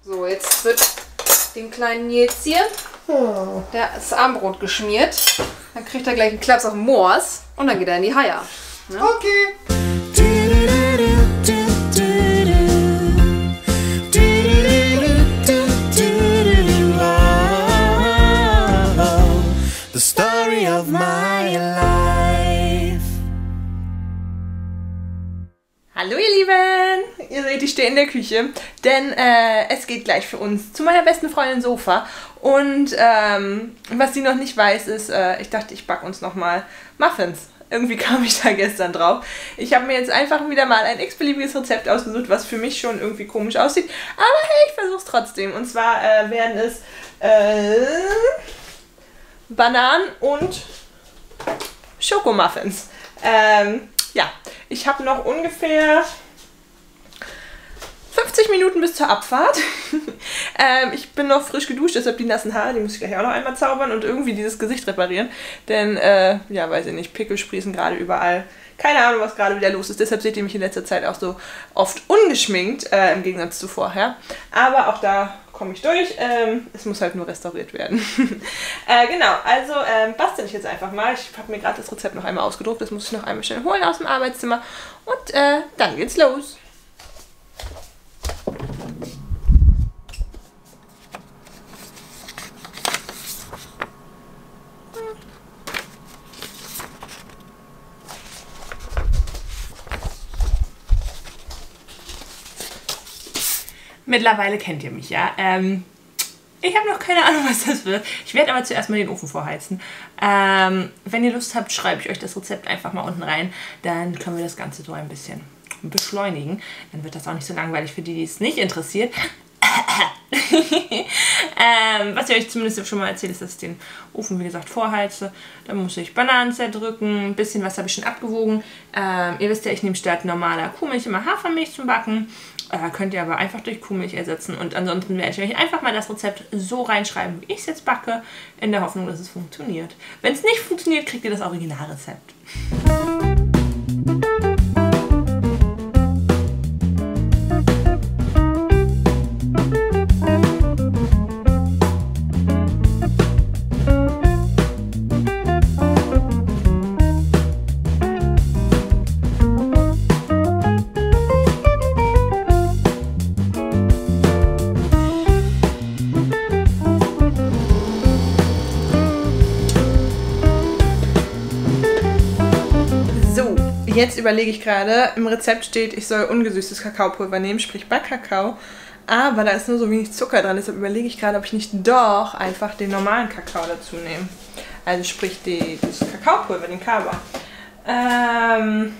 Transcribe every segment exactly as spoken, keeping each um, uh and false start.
So, jetzt wird dem kleinen Nils hier oh. das Armbrot geschmiert. Dann kriegt er gleich einen Klaps auf den Moors und dann geht er in die Haia. Ne? Okay. The story of my life. Hallo ihr Lieben! Ihr seht, ich stehe in der Küche, denn äh, es geht gleich für uns zu meiner besten Freundin Sofa. Und ähm, was sie noch nicht weiß ist, äh, ich dachte, ich backe uns nochmal Muffins. Irgendwie kam ich da gestern drauf. Ich habe mir jetzt einfach wieder mal ein x-beliebiges Rezept ausgesucht, was für mich schon irgendwie komisch aussieht. Aber hey, ich versuche es trotzdem. Und zwar äh, werden es äh, Bananen und Schokomuffins. Ähm, ja, ich habe noch ungefähr fünfzig Minuten bis zur Abfahrt. ähm, ich bin noch frisch geduscht, deshalb die nassen Haare, die muss ich gleich auch noch einmal zaubern und irgendwie dieses Gesicht reparieren. Denn, äh, ja, weiß ich nicht, Pickel sprießen gerade überall. Keine Ahnung, was gerade wieder los ist. Deshalb seht ihr mich in letzter Zeit auch so oft ungeschminkt, äh, im Gegensatz zu vorher. Aber auch da komme ich durch. Ähm, es muss halt nur restauriert werden. äh, genau, also ähm, bastel ich jetzt einfach mal. Ich habe mir gerade das Rezept noch einmal ausgedruckt. Das muss ich noch einmal schnell holen aus dem Arbeitszimmer. Und äh, dann geht's los. Mittlerweile kennt ihr mich, ja. Ähm, ich habe noch keine Ahnung, was das wird. Ich werde aber zuerst mal den Ofen vorheizen. Ähm, wenn ihr Lust habt, schreibe ich euch das Rezept einfach mal unten rein. Dann können wir das Ganze so ein bisschen beschleunigen. Dann wird das auch nicht so langweilig für die, die es nicht interessiert. ähm, was ich euch zumindest schon mal erzählt, ist, dass ich den Ofen, wie gesagt, vorheize. Dann muss ich Bananen zerdrücken. Ein bisschen was habe ich schon abgewogen. Ähm, ihr wisst ja, ich nehme statt normaler Kuhmilch immer Hafermilch zum Backen. Äh, könnt ihr aber einfach durch Kuhmilch ersetzen. Und ansonsten werde ich euch einfach mal das Rezept so reinschreiben, wie ich es jetzt backe, in der Hoffnung, dass es funktioniert. Wenn es nicht funktioniert, kriegt ihr das Originalrezept. Jetzt überlege ich gerade, im Rezept steht, ich soll ungesüßtes Kakaopulver nehmen, sprich Backkakao. Aber da ist nur so wenig Zucker dran, deshalb überlege ich gerade, ob ich nicht doch einfach den normalen Kakao dazu nehme. Also sprich die, das Kakaopulver, den Kaba. Ähm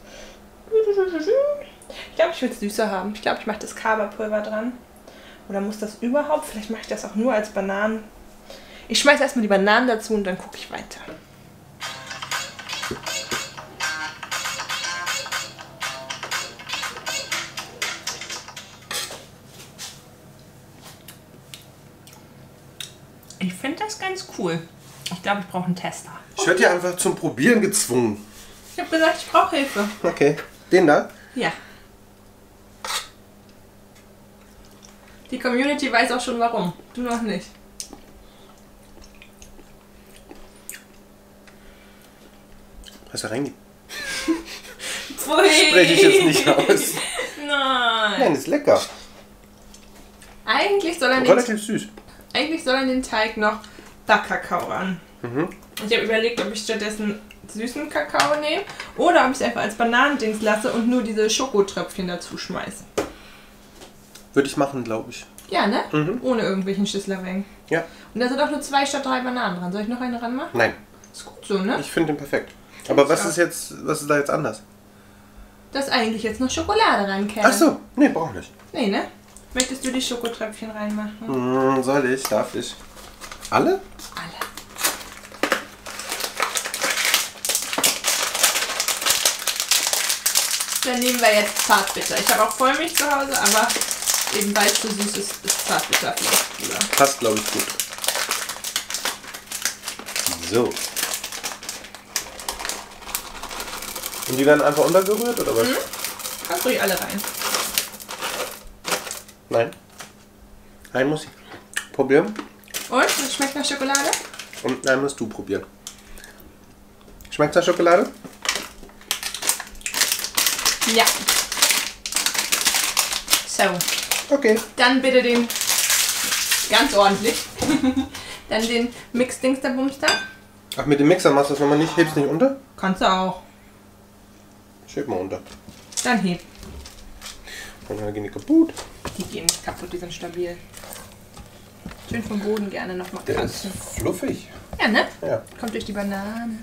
ich glaube, ich will es süßer haben. Ich glaube, ich mache das Kaba-Pulver dran. Oder muss das überhaupt? Vielleicht mache ich das auch nur als Bananen. Ich schmeiße erstmal die Bananen dazu und dann gucke ich weiter. Ich finde das ganz cool. Ich glaube, ich brauche einen Tester. Ich werde hier einfach zum Probieren gezwungen. Ich habe gesagt, ich brauche Hilfe. Okay. Den da? Ja. Die Community weiß auch schon warum. Du noch nicht. Hast du reingehen? Spreche ich jetzt nicht aus. Nein. Nein, ist lecker. Eigentlich soll er relativ süß. Eigentlich soll an den Teig noch Backkakao ran. Mhm. Ich habe überlegt, ob ich stattdessen süßen Kakao nehme oder ob ich es einfach als Bananendings lasse und nur diese Schokotröpfchen dazu schmeiße. Würde ich machen, glaube ich. Ja, ne? Mhm. Ohne irgendwelchen Schisslering. Ja. Und da sind auch nur zwei statt drei Bananen dran. Soll ich noch eine ranmachen? Nein. Ist gut so, ne? Ich finde den perfekt. Aber was ist jetzt, was ist da jetzt anders? Dass eigentlich jetzt noch Schokolade reinkäme. Ach so, nee, brauch nicht. Nee, ne? Möchtest du die Schokotröpfchen reinmachen? Hm, soll ich? Darf ich? Alle? Alle. Dann nehmen wir jetzt Zartbitter. Ich habe auch Vollmilch zu Hause, aber eben weil es so süß ist, ist Zartbitter vielleicht cooler. Passt, glaube ich, gut. So. Und die werden einfach untergerührt, oder was? Mhm. Kannst ruhig alle rein. Nein. Einen muss ich probieren. Und? Das schmeckt nach Schokolade? Und einen musst du probieren. Schmeckt nach Schokolade? Ja. So. Okay. Dann bitte den, ganz ordentlich, dann den Mix-Dingster-Bumster. Ach, mit dem Mixer machst du das nochmal nicht? Hebst nicht unter? Kannst du auch. Schieb mal unter. Dann heb. Und dann gehen die kaputt. Die gehen nicht kaputt, die sind stabil. Schön vom Boden gerne nochmal Der ist fluffig. Ja, ne? Ja. Kommt durch die Banane.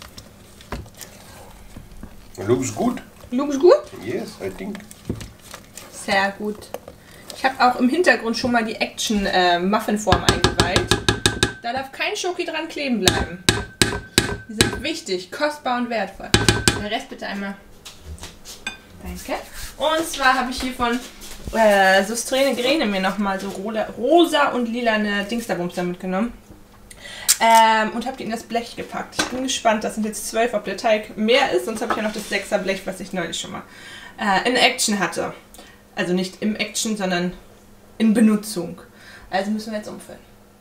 Looks gut. Looks gut? Yes, I think. Sehr gut. Ich habe auch im Hintergrund schon mal die Action-Muffin-Form eingeweiht. Da darf kein Schoki dran kleben bleiben. Die sind wichtig, kostbar und wertvoll. Der Rest bitte einmal. Danke. Und zwar habe ich hier von äh, Sustrene Grene mir nochmal so rosa, rosa und lilane Dingsterbumster mitgenommen. Ähm, und habe die in das Blech gepackt. Ich bin gespannt, das sind jetzt zwölf, ob der Teig mehr ist. Sonst habe ich ja noch das sechser Blech, was ich neulich schon mal äh, in Action hatte. Also nicht im Action, sondern in Benutzung. Also müssen wir jetzt umfüllen.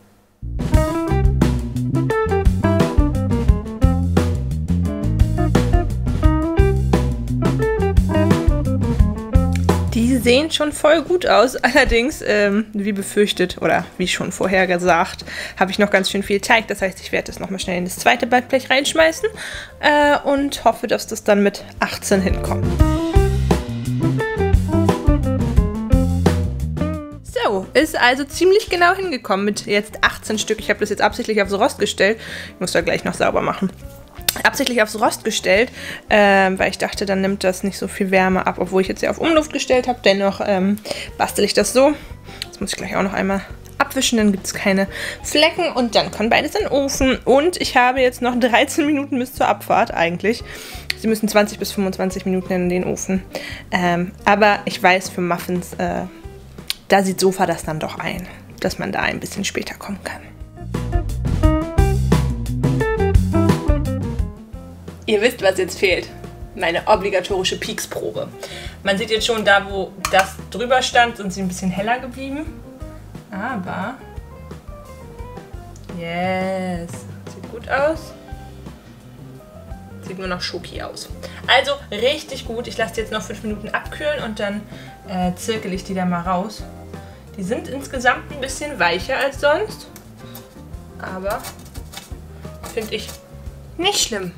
Die sehen schon voll gut aus, allerdings, ähm, wie befürchtet oder wie schon vorher gesagt, habe ich noch ganz schön viel Teig. Das heißt, ich werde das nochmal schnell in das zweite Backblech reinschmeißen äh, und hoffe, dass das dann mit achtzehn hinkommt. So, ist also ziemlich genau hingekommen mit jetzt achtzehn Stück. Ich habe das jetzt absichtlich aufs Rost gestellt. Ich muss da gleich noch sauber machen. Absichtlich aufs Rost gestellt, äh, weil ich dachte, dann nimmt das nicht so viel Wärme ab, obwohl ich jetzt ja auf Umluft gestellt habe. Dennoch ähm, bastel ich das so. Jetzt muss ich gleich auch noch einmal abwischen, dann gibt es keine Flecken und dann kann beides in den Ofen. Und ich habe jetzt noch dreizehn Minuten bis zur Abfahrt eigentlich. Sie müssen zwanzig bis fünfundzwanzig Minuten in den Ofen. Ähm, aber ich weiß, für Muffins, äh, da sieht Sofa das dann doch ein, dass man da ein bisschen später kommen kann. Ihr wisst, was jetzt fehlt. Meine obligatorische Peaks-Probe. Man sieht jetzt schon, da wo das drüber stand, sind sie ein bisschen heller geblieben. Aber... Yes. Sieht gut aus. Sieht nur noch Schoki aus. Also richtig gut. Ich lasse die jetzt noch fünf Minuten abkühlen und dann äh, zirkel ich die da mal raus. Die sind insgesamt ein bisschen weicher als sonst. Aber finde ich nicht schlimm.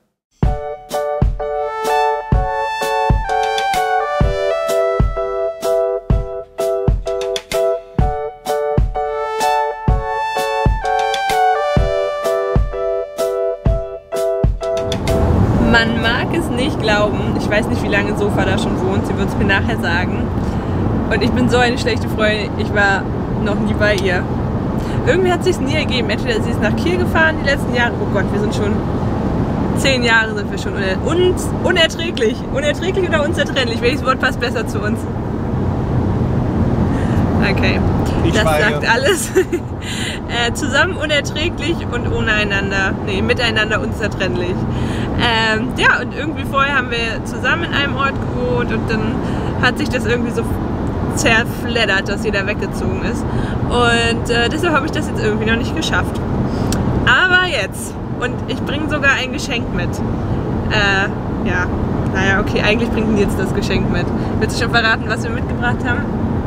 Man mag es nicht glauben, ich weiß nicht, wie lange Sofa da schon wohnt, sie wird es mir nachher sagen. Und ich bin so eine schlechte Freundin, ich war noch nie bei ihr. Irgendwie hat es sich nie ergeben, entweder sie ist nach Kiel gefahren die letzten Jahre, oh Gott, wir sind schon, zehn Jahre sind wir schon, uner un unerträglich, unerträglich oder unzertrennlich, welches Wort passt besser zu uns? Okay, ich das sagt alles. äh, zusammen unerträglich und ohne einander, nee, miteinander unzertrennlich. Ähm, ja, und irgendwie vorher haben wir zusammen in einem Ort gewohnt und dann hat sich das irgendwie so zerfleddert, dass jeder weggezogen ist. Und äh, deshalb habe ich das jetzt irgendwie noch nicht geschafft. Aber jetzt. Und ich bringe sogar ein Geschenk mit. Äh, ja, naja, okay, eigentlich bringt jetzt das Geschenk mit. Willst du schon verraten, was wir mitgebracht haben?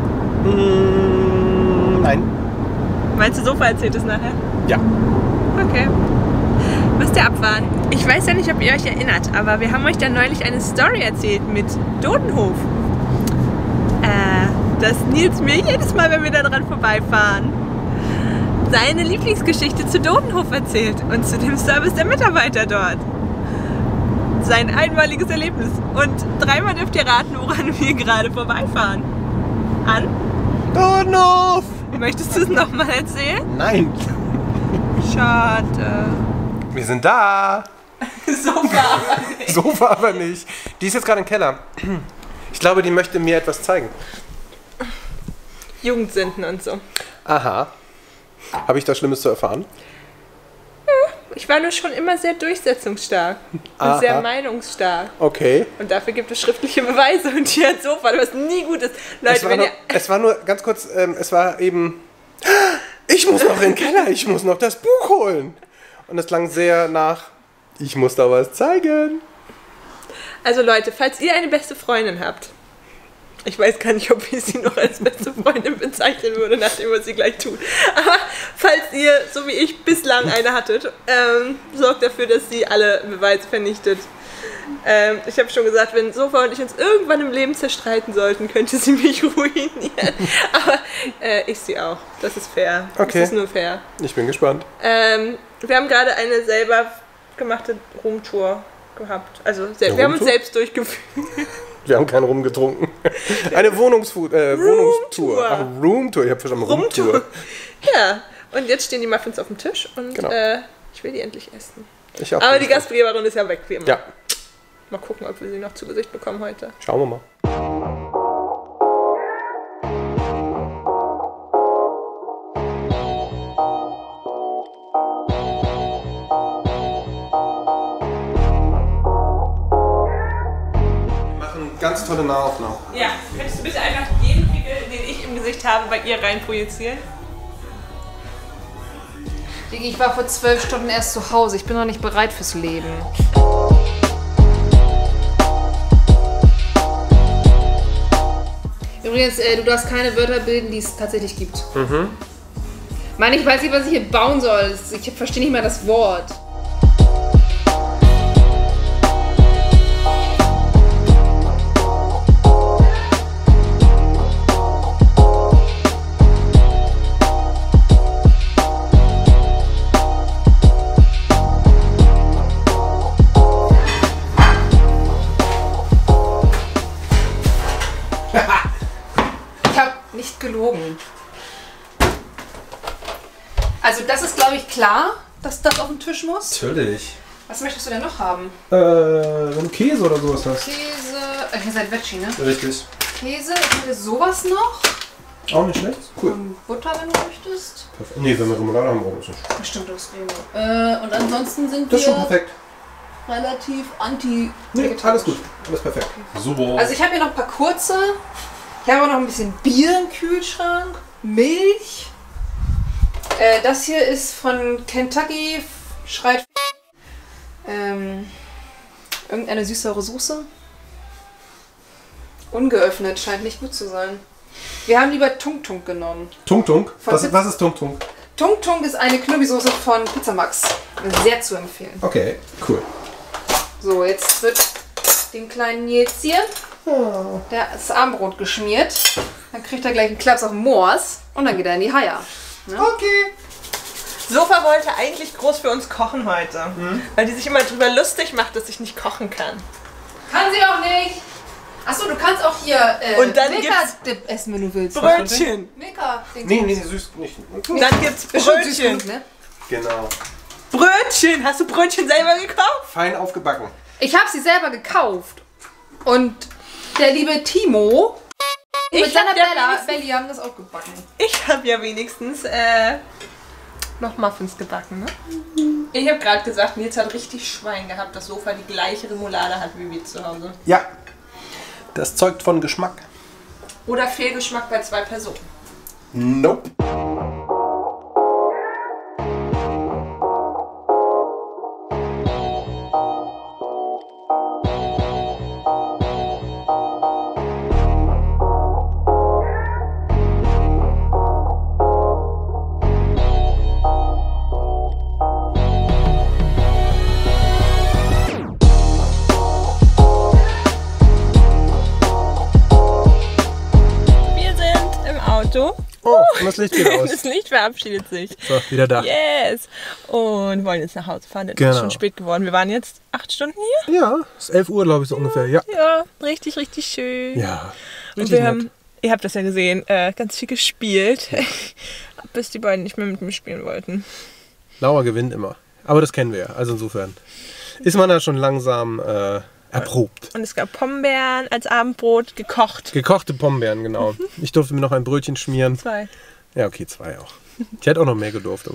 Mm, nein. Meinst du, Sofa erzählt es nachher? Ja. Okay. Müsst ihr abwarten. Ich weiß ja nicht, ob ihr euch erinnert, aber wir haben euch da neulich eine Story erzählt mit Dodenhof. Äh, dass Nils mir jedes Mal, wenn wir da dran vorbeifahren, seine Lieblingsgeschichte zu Dodenhof erzählt und zu dem Service der Mitarbeiter dort. Sein einmaliges Erlebnis. Und dreimal dürft ihr raten, woran wir gerade vorbeifahren. An? Dodenhof! Möchtest du es nochmal erzählen? Nein. Schade. Wir sind da. Sofa aber nicht. Sofa aber nicht. Die ist jetzt gerade im Keller. Ich glaube, die möchte mir etwas zeigen. Jugendsünden und so. Aha. Habe ich da Schlimmes zu erfahren? Ich war nur schon immer sehr durchsetzungsstark und Aha. sehr meinungsstark. Okay. Und dafür gibt es schriftliche Beweise und hier ein Sofa, was nie gut ist. Leute, Es war, wenn nur, ihr... es war nur, ganz kurz, ähm, es war eben, ich muss noch in den Keller, ich muss noch das Buch holen. Und es klang sehr nach, ich muss da was zeigen. Also Leute, falls ihr eine beste Freundin habt, ich weiß gar nicht, ob ich sie noch als beste Freundin bezeichnen würde, nachdem was sie gleich tut. Aber falls ihr, so wie ich, bislang eine hattet, ähm, sorgt dafür, dass sie alle Beweise vernichtet. Ähm, ich habe schon gesagt, wenn Sofa und ich uns irgendwann im Leben zerstreiten sollten, könnte sie mich ruinieren. Aber äh, ich sie auch. Das ist fair. Okay. Das ist nur fair. Ich bin gespannt. Ähm, wir haben gerade eine selber gemachte Roomtour gehabt. Also Eine wir haben uns Roomtour? selbst durchgeführt. Wir haben keinen rumgetrunken. Eine Wohnungsfu äh, Wohnungstour. Ach, Roomtour. Ich habe verstanden, Roomtour. Roomtour. Ja, und jetzt stehen die Muffins auf dem Tisch und Genau. äh, ich will die endlich essen. Ich auch Aber die gespannt. Gastgeberin ist ja weg, wie immer. Ja, Mal gucken, ob wir sie noch zu Gesicht bekommen heute. schauen wir mal. Wir machen ganz tolle Nahaufnahmen. Ja, könntest du bitte einfach jeden Pickel, den ich im Gesicht habe, bei ihr rein projizieren? Digi, ich war vor zwölf Stunden erst zu Hause. Ich bin noch nicht bereit fürs Leben. Übrigens, äh, du darfst keine Wörter bilden, die es tatsächlich gibt. Mhm. Mann, ich weiß nicht, was ich hier bauen soll. Ich verstehe nicht mal das Wort. Ich habe nicht gelogen. Also das ist, glaube ich, klar, dass das auf den Tisch muss. Natürlich. Was möchtest du denn noch haben? Äh, wenn du Käse oder sowas hast. Käse, äh, ihr seid Veggie, ne? Richtig. Käse, ich hätte sowas noch. Auch nicht schlecht? Cool. Und Butter, wenn du möchtest. Perfekt. Nee, wenn wir Remoulade haben, brauchen wir es nicht. Bestimmt das Remo. Äh, und ansonsten sind Das ist schon wir perfekt. relativ anti Nee, alles gut. Alles perfekt. Super. Also ich habe hier noch ein paar kurze. Ich habe auch noch ein bisschen Bier im Kühlschrank. Milch. Äh, das hier ist von Kentucky. Schreit. Ähm, irgendeine süßere Soße. Ungeöffnet, scheint nicht gut zu sein. Wir haben lieber Tung Tung genommen. Tung Tung? Von Was, Pizza- was ist Tung Tung? Tung Tung ist eine Knubbi-Soße von Pizza Max. Sehr zu empfehlen. Okay, cool. So, jetzt wird dem kleinen Nils hier das Armbrot geschmiert. Dann kriegt er gleich einen Klaps auf den Moors und dann geht er in die Haia. Ne? Okay. Sofa wollte eigentlich groß für uns kochen heute, mhm. weil die sich immer drüber lustig macht, dass ich nicht kochen kann. Kann sie auch nicht. Achso, du kannst auch hier äh, Und dann Milka-Dip essen, wenn du willst. Brötchen. Milka. Nee, nee, süß nicht. Und dann gibt's Ist schon süß Brötchen. genug, ne? Genau. Brötchen. Hast du Brötchen selber gekauft? Fein aufgebacken. Ich habe sie selber gekauft. Und der liebe Timo Ich mit seiner hab ja Bella, wenigstens- Belly haben das auch gebacken. Ich habe ja wenigstens äh, noch Muffins gebacken, ne? Ich habe gerade gesagt, Nils hat richtig Schwein gehabt, dass Sofa die gleiche Remoulade hat wie wir zu Hause. Ja. Das zeugt von Geschmack. Oder Fehlgeschmack bei zwei Personen. Nope. Wir sind im Auto. Oh, und das Licht geht aus. Das Licht verabschiedet sich. So, wieder da. Yes! Und wollen jetzt nach Hause fahren. Es Genau. ist schon spät geworden. Wir waren jetzt acht Stunden hier. Ja, ist elf Uhr, glaube ich, so ungefähr. Ja. Ja, richtig, richtig schön. Ja. Und Richtig wir nett. haben, ihr habt das ja gesehen, äh, ganz viel gespielt. Bis die beiden nicht mehr mit mir spielen wollten. Lauer gewinnt immer. Aber das kennen wir ja. Also insofern ist man da schon langsam äh, erprobt. Und es gab Pombeeren als Abendbrot, gekocht. Gekochte Pombeeren, genau. Ich durfte mir noch ein Brötchen schmieren. Zwei. Ja, okay, zwei auch. Ich hätte auch noch mehr gedurft, aber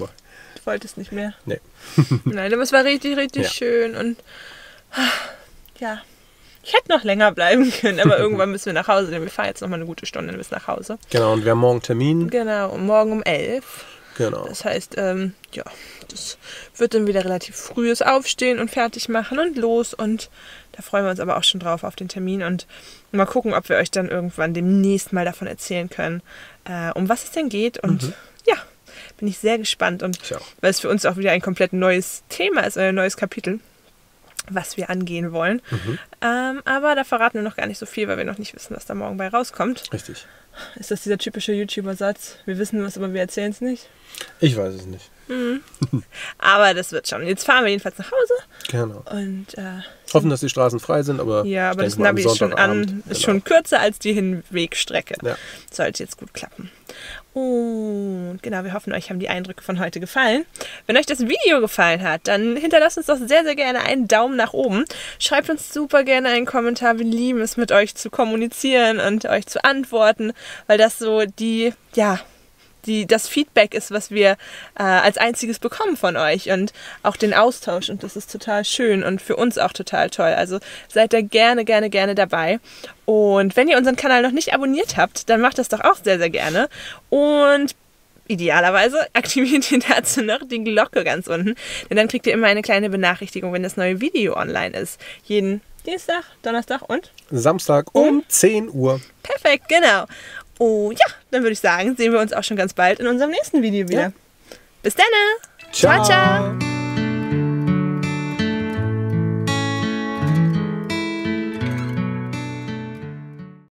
Du wolltest nicht mehr. Nee. Nein, aber es war richtig, richtig Ja. schön und ja, ich hätte noch länger bleiben können, aber irgendwann müssen wir nach Hause, denn wir fahren jetzt noch mal eine gute Stunde bis nach Hause. Genau, und wir haben morgen Termin. Genau, und morgen um elf. Genau. Das heißt, ähm, ja, das wird dann wieder relativ frühes Aufstehen und fertig machen und los. Und da freuen wir uns aber auch schon drauf auf den Termin und mal gucken, ob wir euch dann irgendwann demnächst mal davon erzählen können, äh, um was es denn geht. Und Mhm. ja, bin ich sehr gespannt. Und Ich auch. weil es für uns auch wieder ein komplett neues Thema ist, ein neues Kapitel, was wir angehen wollen. Mhm. Ähm, aber da verraten wir noch gar nicht so viel, weil wir noch nicht wissen, was da morgen bei rauskommt. Richtig. Ist das dieser typische YouTuber-Satz? Wir wissen was, aber wir erzählen es nicht. Ich weiß es nicht. Aber das wird schon. Jetzt fahren wir jedenfalls nach Hause Genau. und äh, Hoffen, dass die Straßen frei sind, aber ja, ich aber das denke mal, am Navi ist schon an, Sonntagabend, ist genau. schon kürzer als die Hinwegstrecke. Ja. Sollte jetzt gut klappen. Und genau, wir hoffen, euch haben die Eindrücke von heute gefallen. Wenn euch das Video gefallen hat, dann hinterlasst uns doch sehr, sehr gerne einen Daumen nach oben. Schreibt uns super gerne einen Kommentar. Wir lieben es, mit euch zu kommunizieren und euch zu antworten, weil das so die, ja, die, das Feedback ist, was wir äh, als einziges bekommen von euch und auch den Austausch und das ist total schön und für uns auch total toll. Also seid da gerne, gerne, gerne dabei und wenn ihr unseren Kanal noch nicht abonniert habt, dann macht das doch auch sehr, sehr gerne und idealerweise aktiviert ihr dazu noch die Glocke ganz unten, denn dann kriegt ihr immer eine kleine Benachrichtigung, wenn das neue Video online ist. Jeden Dienstag, Donnerstag und Samstag um zehn Uhr. perfekt, genau. Oh ja, dann würde ich sagen, sehen wir uns auch schon ganz bald in unserem nächsten Video wieder. Ja. Bis dann. Ciao. Ciao, ciao.